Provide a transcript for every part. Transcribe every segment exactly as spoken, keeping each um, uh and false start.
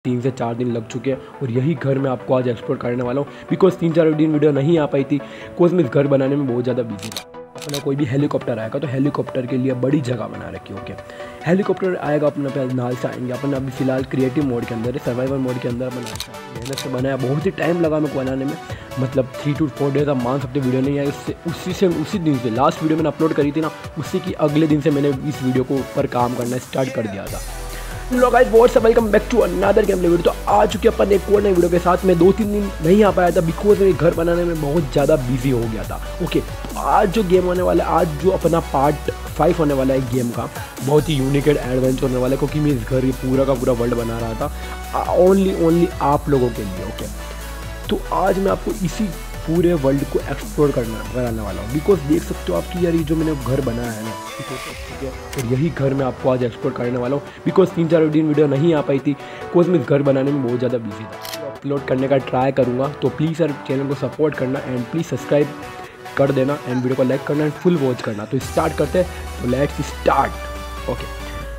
तीन से चार दिन लग चुके हैं और यही घर मैं आपको आज एक्सप्लोर करने वाला हूँ। बिकॉज तीन चार दिन वीडियो नहीं आ पाई थी, बिकॉज मैं इस घर बनाने में बहुत ज़्यादा बिजी था। अपना कोई भी हेलीकॉप्टर आएगा तो हेलीकॉप्टर के लिए बड़ी जगह बना रखी है। ओके, हेलीकॉप्टर आएगा अपने पे नाल से आएंगे। अपन अभी फिलहाल क्रिएटिव मोड के अंदर है, सर्वाइवल मोड के अंदर बना मेहनत से बनाया, बहुत ही टाइम लगा मेरे को बनाने में, मतलब थ्री टू फोर डेज आप मान सकते वीडियो नहीं आई। उससे उसी से उसी दिन से लास्ट वीडियो मैंने अपलोड करी थी ना, उसी की अगले दिन से मैंने इस वीडियो को ऊपर काम करना स्टार्ट कर दिया था। Hello guys, what's up, welcome back to another game video. तो आ चुके अपन एक और नई वीडियो के साथ। मैं दो तीन दिन नहीं आ पाया था बिकॉज मेरे घर बनाने में बहुत ज़्यादा बिजी हो गया था। ओके, तो आज जो गेम होने वाला है, आज जो अपना पार्ट फाइव होने वाला है गेम का, बहुत ही यूनिक एंड एडवेंचर होने वाला है, क्योंकि मैं इस घर ये पूरा का पूरा वर्ल्ड बना रहा था ओनली ओनली आप लोगों के लिए। ओके, तो आज मैं आपको इसी पूरे वर्ल्ड को एक्सप्लोर करना कराने वाला हूँ। बिकॉज देख सकते हो आपकी यार, ये जो मैंने घर बनाया है ना, ठीक है, और यही घर मैं आपको आज एक्सप्लोर करने वाला हूँ। बिकॉज तीन चार दिन वीडियो नहीं आ पाई थी, बिकॉज मैं इस घर बनाने में बहुत ज़्यादा बिजी था। तो अपलोड करने का ट्राई करूँगा, तो प्लीज़ यार चैनल को सपोर्ट करना एंड प्लीज़ सब्सक्राइब कर देना एंड वीडियो को लाइक करना एंड फुल वॉच करना। तो स्टार्ट करते हैं, तो लेट्स स्टार्ट। ओके,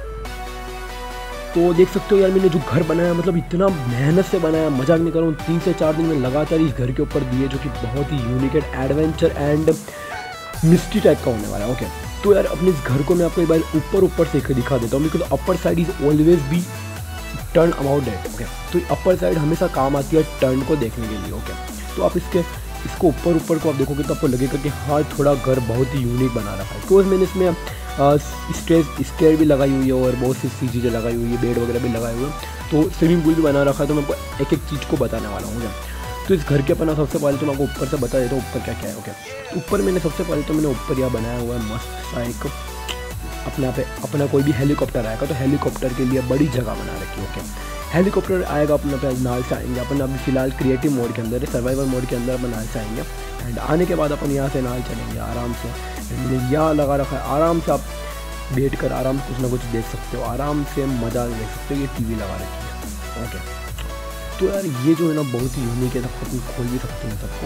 तो देख सकते हो यार, मैंने जो घर बनाया, मतलब इतना मेहनत से बनाया, मजाक नहीं कर रहा हूँ। तीन से चार दिन में लगातार इस घर के ऊपर दिए, जो कि बहुत ही unique and adventure and mystery type का होने वाला है। ओके, तो यार अपने इस घर को मैं आपको एक बार ऊपर ऊपर से दिखा देता हूँ, because upper side is always be turn about date. Okay, तो अपर साइड हमेशा काम आती है टर्न को देखने के लिए। ओके, तो आप इसके इसको ऊपर ऊपर को आप देखोगे तो आपको लगेगा कि हाँ, थोड़ा घर बहुत ही यूनिक बना रखा है। बिकॉज मैंने इसमें स्टेज स्टेयर भी लगाई हुई है और बहुत सी सी चीज़ें लगाई हुई है, बेड वगैरह भी लगाए हुए हैं, तो स्विमिंग पूल भी बना रखा है। तो मैं आपको एक एक चीज़ को बताने वाला हूँ। तो इस घर के अपना सबसे पहले तो मैं आपको ऊपर से बता देता हूँ ऊपर क्या क्या है। ओके, ऊपर मैंने सबसे पहले तो मैंने ऊपर यह बनाया हुआ है मस्त सा एक अपना पे अपना कोई भी हेलीकॉप्टर आएगा तो हेलीकॉप्टर के लिए बड़ी जगह बना रखी है। ओके, हेलीकॉप्टर आएगा अपने पे नाल से आएंगे। अपन अभी फिलहाल क्रिएटिव मोड के अंदर है, सर्वाइवल मोड के अंदर अपन नाल से आएंगे एंड आने के बाद अपन यहाँ से नाल चलेंगे आराम से। मैंने यहाँ लगा रखा है, आराम से आप बैठ कर आराम से कुछ ना कुछ देख सकते हो, आराम से मज़ा ले सकते हो। ये टीवी लगा रखी है। ओके, तो यार ये जो है ना बहुत ही यूनिक है, सबको अपन खोल भी सकते हैं सबको।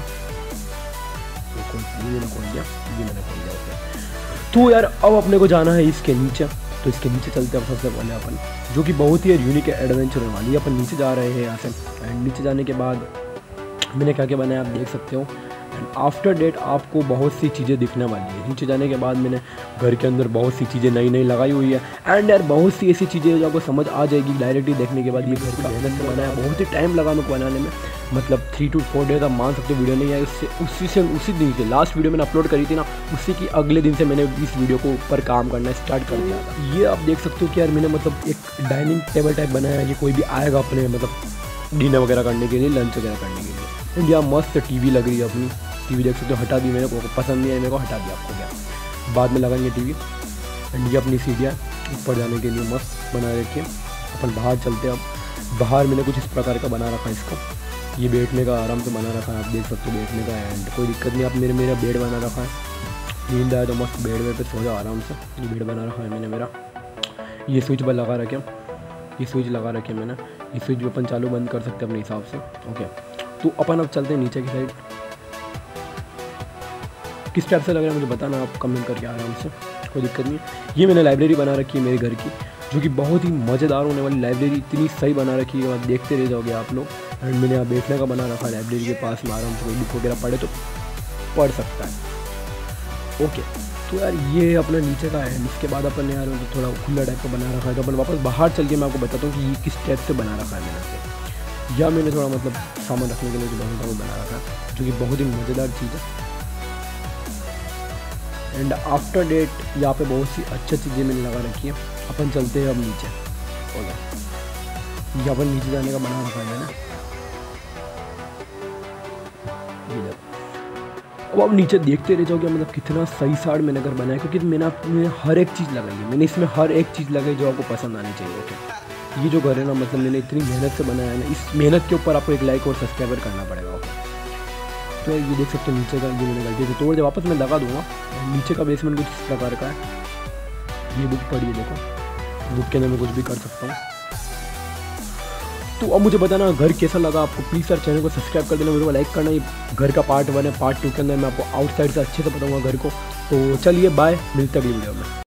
तो ये मैंने खोल दिया, ये मैंने खोल दिया। ओके, तो यार अब अपने को जाना है इसके नीचे। तो इसके नीचे चलते हैं सबसे पहले अपन, जो कि बहुत ही यूनिक एडवेंचर होने वाली है। अपन नीचे जा रहे हैं यहाँ से एंड नीचे जाने के बाद मैंने क्या क्या बनाया आप देख सकते हो। एंड आफ्टर डेट आपको बहुत सी चीज़ें दिखने वाली है। नीचे जाने के बाद मैंने घर के अंदर बहुत सी चीज़ें नई नई लगाई हुई है एंड यार बहुत सी ऐसी चीज़ें जो आपको समझ आ जाएगी डायरेक्टली देखने के बाद। ये घर का मेहनत से बनाया, बहुत ही टाइम लगा मेरे को बनाने में, मतलब थ्री टू फोर डेज आप मान सकते हो वीडियो नहीं आई। उससे उसी से उसी दिन से लास्ट वीडियो मैंने अपलोड करी थी ना, उसी की अगले दिन से मैंने इस वीडियो को ऊपर काम करना स्टार्ट कर दिया था। ये आप देख सकते हो कि यार मैंने मतलब एक डाइनिंग टेबल टाइप बनाया है कि कोई भी आएगा अपने मतलब डिनर वगैरह करने के लिए, लंच वगैरह करने के लिए। एंड यहाँ मस्त टीवी लग रही है अपनी, टीवी देख सकते हो, हटा दी मेरे को, पसंद नहीं है मेरे को, हटा दिया। आपको क्या बाद में लगाएंगे टीवी। एंड ये अपनी सीढ़ियाँ ऊपर जाने के लिए मस्त बना रखी है। अपन बाहर चलते हैं। अब बाहर मैंने कुछ इस प्रकार का बना रखा है इसको, ये बैठने का आराम से बना रखा है, आप देख सकते हो बैठने का। एंड कोई दिक्कत नहीं, आप मेरे मेरा बेड बना रखा है, नींद आए तो मस्त बेड वेड पे सो जाओ आराम से। ये बेड बना रखा है मैंने मेरा, ये स्विच पर लगा रखे, ये स्विच लगा रखे मैंने, ये स्विच भी अपन चालू बंद कर सकते हैं अपने हिसाब से। ओके, तो अपन अब चलते हैं नीचे की साइड। किस टाइप से लग रहा है मुझे बताना आप कमेंट करके आराम से, कोई दिक्कत नहीं है। ये मैंने लाइब्रेरी बना रखी है मेरे घर की, जो कि बहुत ही मज़ेदार होने वाली लाइब्रेरी, इतनी सही बना रखी है, आप देखते रह जाओगे आप लोग। एंड मैंने यहाँ बैठने का बना रखा है लाइब्रेरी के पास में, आराम से कोई बुक वगैरह पढ़े तो पढ़ सकता है। ओके, तो यार ये अपना नीचे का है। इसके बाद अपन यार थोड़ा खुला टाइप का बना रखा है, तो अपन वापस बाहर चल के मैं आपको बताता हूँ कि ये किस टाइप से बना रखा है मैंने। या मैंने थोड़ा मतलब सामान रखने के लिए जो बहुत बना रखा है, जो कि बहुत ही मज़ेदार चीज़ है। एंड आफ्टर डेट यहाँ पे बहुत सी अच्छी चीज़ें मैंने लगा रखी है। अपन चलते हैं अब नीचे। ओके, यहाँ पर नीचे जाने का बना रखा है ना, अब आप नीचे देखते रह जाओगे, मतलब कितना सही साड़ मैंने घर बनाया, क्योंकि मैंने आपने हर एक चीज़ लगाई है, मैंने इसमें हर एक चीज़ लगाई जो आपको पसंद आनी चाहिए। ओके, ये जो घर है ना, मतलब मैंने इतनी मेहनत से बनाया है ना, इस मेहनत के ऊपर आपको एक लाइक और सब्सक्राइबर करना पड़ेगा। ओके, तो ये देख सकते हो नीचे का, ये मैंने गलती से तोड़ दिया, वापस मैं लगा दूंगा। नीचे का बेसमेंट कुछ इस प्रकार का है, ये बुक पढ़िए, देखो बुक के अंदर मैं कुछ भी कर सकता हूँ। तो अब मुझे बताना घर कैसा लगा आपको, प्लीज़ सर चैनल को सब्सक्राइब कर देना, वीडियो को लाइक करना। ये घर का पार्ट वन है, पार्ट टू के अंदर मैं आपको आउटसाइड से अच्छे से बताऊँगा घर को। तो चलिए बाय, मिलते अगली वीडियो में।